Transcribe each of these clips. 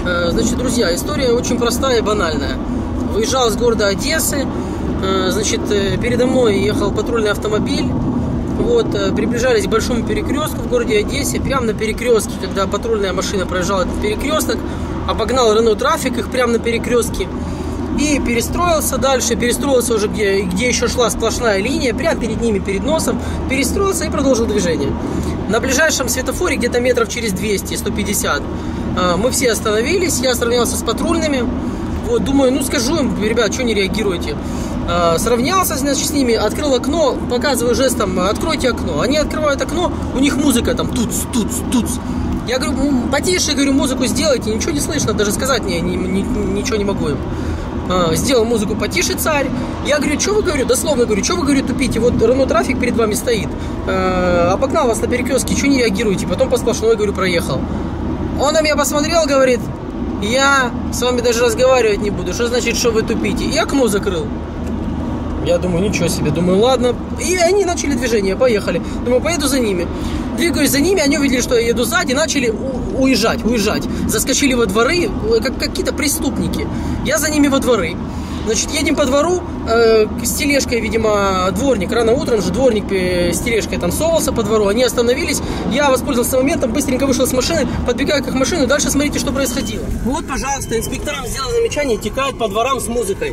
Значит, друзья, история очень простая и банальная. Выезжал из города Одессы, значит, передо мной ехал патрульный автомобиль. Вот, приближались к большому перекрестку в городе Одессе. Прямо на перекрестке, когда патрульная машина проезжала этот перекресток, обогнал Рено Трафик их прямо на перекрестке и перестроился дальше. Перестроился уже, где еще шла сплошная линия, прямо перед ними, перед носом. Перестроился и продолжил движение. На ближайшем светофоре, где-то метров через 200-150, мы все остановились. Я сравнялся с патрульными. Вот, думаю, ну скажу им: ребят, что не реагируете? Сравнялся, значит, с ними, открыл окно, показываю жестом: откройте окно. Они открывают окно, у них музыка там туц. Я говорю: потише, говорю, музыку сделайте, ничего не слышно, даже сказать ничего не могу им. Сделал музыку потише, царь. Я говорю: что вы, говорю, дословно говорю, что вы, говорю, тупите? Вот Рено Трафик перед вами стоит, обогнал вас на перекрестке, что не реагируете? Потом по сплошной, говорю, проехал. Он на меня посмотрел, говорит: я с вами даже разговаривать не буду. Что значит, что вы тупите? И окно закрыл. Я думаю, ничего себе. Думаю, ладно. И они начали движение, поехали. Думаю, поеду за ними. Двигаюсь за ними, они увидели, что я еду сзади, начали уезжать. Заскочили во дворы, как какие-то преступники. Я за ними во дворы. Значит, едем по двору, с тележкой, видимо, дворник, рано утром же дворник с тележкой там совался по двору, они остановились, я воспользовался моментом, быстренько вышел с машины, подбегаю к их машину, дальше смотрите, что происходило. Вот, пожалуйста, инспекторам сделал замечание, текают по дворам с музыкой.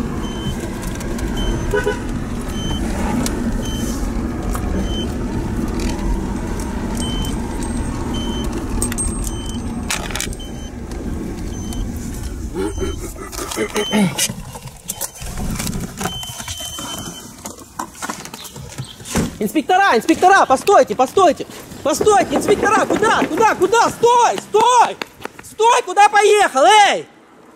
Инспектора, постойте, инспектора, куда, стой, куда поехал, эй!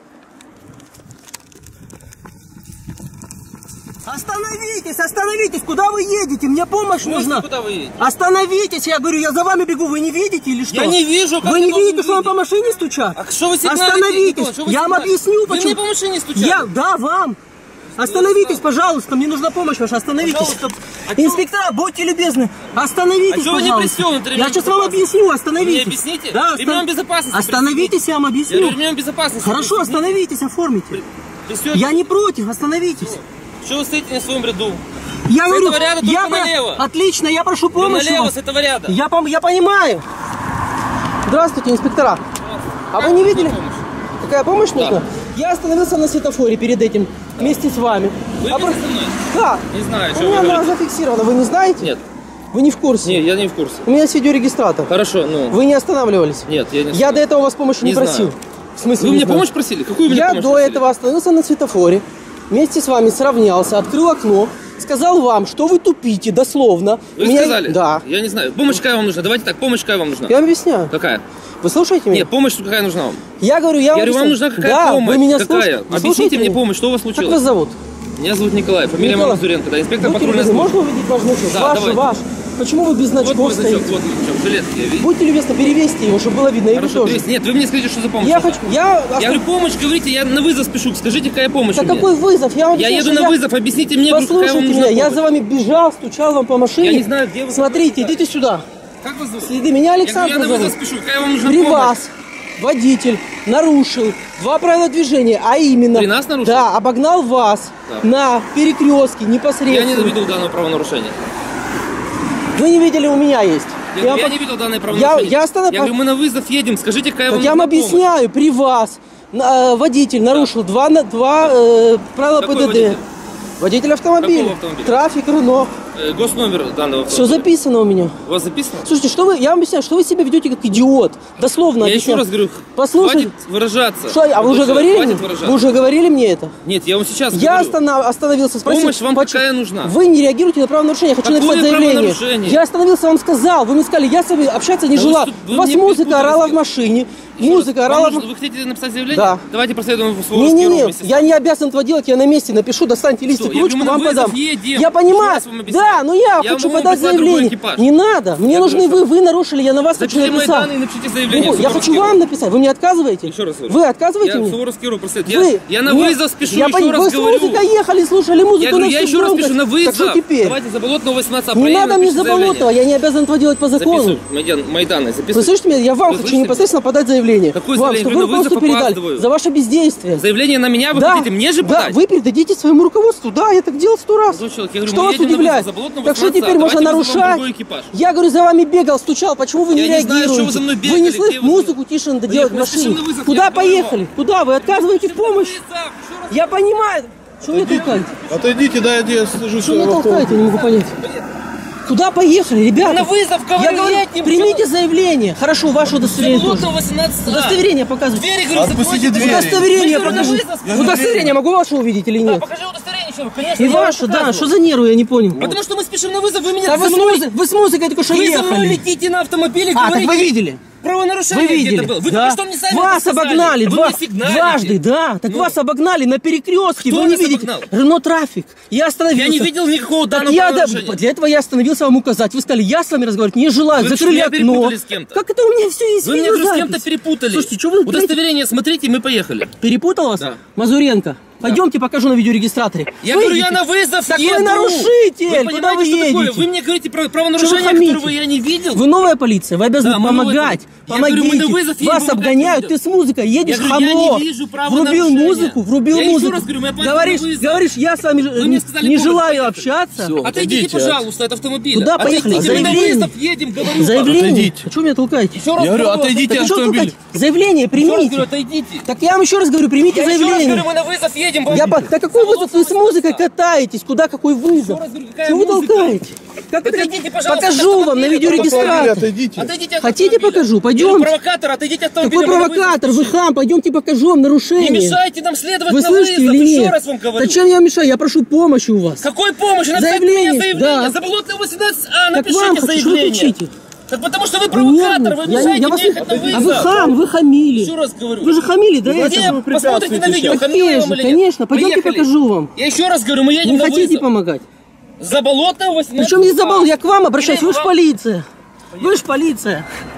Остановитесь, куда вы едете? Мне помощь нужна. Куда вы едете? Остановитесь, я говорю, я за вами бегу, вы не видите или что? Я не вижу, как вы не видите, что вам по машине стучат? А что вы сигналите? Остановитесь, я вам объясню, почему. Вы мне по машине стучали? Да, вам. Остановитесь, пожалуйста, мне нужна помощь ваша, остановитесь. Инспектора, будьте любезны, остановитесь, пожалуйста. Вы не пристегнуты? Я сейчас вам объясню, остановитесь. Вы мне объясните? Да, ремнем безопасности. Остановитесь, я вам объясню. Ремнем безопасности. Хорошо, остановитесь, оформите. Я не против, остановитесь. Что вы стоите на своем ряду? Я с говорю, этого ряда только налево. Отлично, я прошу помощи. Налево с этого ряда. Я понимаю. Здравствуйте, инспектора. А вы не видели? Какая помощь нужна? Я остановился на светофоре перед этим, вместе с вами. Вы вместе со мной? Да. Не знаю, что у меня она зафиксирована, вы не знаете? Нет. Вы не в курсе? Нет, я не в курсе. У меня есть видеорегистратор. Хорошо, ну. Вы не останавливались? Нет, я не Я до этого у вас помощи не просил. В смысле, вы мне помощь просили? Какую мне помощь просили? Я до этого остановился на светофоре, вместе с вами сравнялся, открыл окно, сказал вам, что вы тупите, дословно. Вы сказали? Да. Я не знаю. Помощь какая вам нужна? Давайте так, помощь какая вам нужна? Я вам объясняю. Какая? Вы слушаете меня? Нет, помощь какая нужна вам? Я говорю, вам нужна какая помощь? Вы меня какая? Объясните мне помощь, что у вас случилось? Как вас зовут? Меня зовут Николай, фамилия Мазуренко, да, инспектор патрульной службы. Можно увидеть ваш значок? Да, ваш. Почему вы без значков вот стоите? Вот значок, жилетки, видите? Будьте любезны, перевесьте его, чтобы было видно. Хорошо, нет, вы мне скажите, что за помощь. Я говорю, помощь, говорите, я на вызов спешу. Скажите, какая помощь мне? Какой вызов? Я еду на вызов, объясните мне, какая вам нужна помощь. Я за вами бежал, стучал вам по машине. Я не знаю, где вы. Смотрите, идите сюда. Как вас зовут? Следы, меня Александр зовут. Я на вызов спешу, какая вам нужна помощь? При вас водитель нарушил 2 правила движения, а именно... При нас нарушил? Да, обогнал вас на перекрестке непосредственно. Я не видел данного правонарушения. Вы не видели, у меня есть. Я не видел данное правонарушение. Я говорю, мы на вызов едем, скажите, какая вам нужна помощь. Я вам объясняю, при вас водитель нарушил 2 правила ПДД. Водитель автомобиля. Трафик, Рено. Госномер данного автомобиля. Все записано у меня. У вас записано? Слушайте, я вам объясняю, что вы себя ведете как идиот. Дословно я объясняю. еще раз говорю, послушайте, хватит выражаться. А вы уже говорили мне? Вы уже говорили мне это? Нет, я вам сейчас говорю. Я остановился, спросил. Помощь вам какая нужна? Вы не реагируете на правонарушение, я хочу написать заявление. Я остановился, вам сказал. Вы мне сказали, я с вами общаться не желал. У вас музыка орала в машине. Музыка орала. Вы хотите написать заявление? Да. Давайте проследуем в свой Не, я не обязан этого делать, я на месте напишу, достаньте листик, ручку, вам подам. Я понимаю. Да, но я хочу подать заявление. Не надо, мне нужны вы нарушили, я на вас хочу написать. Напишите заявление. Я хочу вам написать, вы мне отказываете? Еще раз говорю. Вы отказываете мне? Я Суворовский РУ проследую. Я на вызов спешу, еще раз говорю. Вы с музыкой ехали, слушали музыку. Я еще раз пишу, на вызов. Так что теперь? Давайте Заболотного 18 Не надо мне Заболотного, я не обязан этого делать по закону. Майдана, записывайте. Вы слышите меня, я вам хочу непосредственно подать заявление. заявление. Какое вам, заявление? чтобы вы руководству передали. За ваше бездействие. Заявление на меня вы хотите мне же подать? Да, вы передадите своему руководству. Да, я так делал 100 раз. Человек, я говорю, что вас удивляет? Так что теперь можно нарушать? Я говорю, за вами бегал, стучал. Почему вы не реагируете? Вы не слышите? Музыку тише надо делать в машине. Куда поехали? Куда? Вы отказываете в помощь? Я понимаю. Что вы толкаете? Отойдите, да, я сажусь. Что вы толкаете? Не могу понять. Куда поехали, ребята? На вызов, я говорю, примите заявление. Хорошо, ваше удостоверение. Удостоверение показывайте. Отпустите дверь. Удостоверение покажи. Удостоверение могу ваше увидеть или нет? Да, покажи удостоверение еще. Конечно. И ваше, да. Что за нервы, я не понял. Потому что мы спешим на вызов, вы меня... Да вы с музыкой только что ехали. Вы за мной летите на автомобиле, так вы видели? Правонарушение вы видели? Было. Вы да. что мне сами вас обогнали дважды, да. Так вас обогнали на перекрестке. Кто вы не видите? Рено Трафик. Я остановился. Я не видел никакого данного правонарушения. Для этого я остановился вам указать. Вы сказали, я с вами разговаривать не желаю. Вы закрыли окно. С кем-то. Как это у меня все есть? Вы меня с кем-то перепутали. Слушайте, что вы... Удостоверение смотрите, мы поехали. Перепутал вас? Да. Мазуренко. Пойдемте, покажу на видеорегистраторе. Я говорю, я на вызов так еду. Вы нарушитель. Вы куда вы едете? Вы мне говорите про правонарушение, которого я не видел. Вы новая полиция, вы обязаны помогать. Помогите. Я говорю, мы на вызов вас обгоняют, ты с музыкой едешь, хамло. Я не вижу врубил музыку, врубил я музыку. Раз говорю, говоришь, я с вами не желаю общаться. Все, отойдите, пожалуйста, от автомобиля. Куда поехали? Заявление. Едем, говорю. Заявление. А что меня толкаете? Еще раз я говорю, отойдите от автомобиля. Заявление примите. Еще раз говорю, отойдите. Так я вам еще раз говорю, примите заявление. Я еще раз говорю, мы на вызов едем. Да какой вызов? Вы с музыкой катаетесь. Куда какой вызов? Что вы толкаете? Отойдите, пожалуйста. Покажу вам на видеорегистраторе. Отойдите. Хотите, покажу? Пойдем. Провокатор, отойдите от автомобиля. Какой провокатор? Вы хам, пойдемте покажу вам нарушение. Не мешайте нам следовать вы на слышите вызов. Или нет? Еще раз вам говорю. Зачем я мешаю? Я прошу помощи у вас. Какой помощи? Заявление. Да. Заболотная 18А, напишите вам, заявление. Так потому что вы провокатор, вы мешаете мне ехать на вызов. А вы хам, вы хамили. Еще раз говорю. Вы же хамили, да? Посмотрите на видео, конечно, пойдемте покажу вам. Я еще раз говорю, мы едем на вызов. Не хотите помогать? Заболотная 18А. Причем не забыл, я к вам обращаюсь, вы же полиция. Вы же полиция.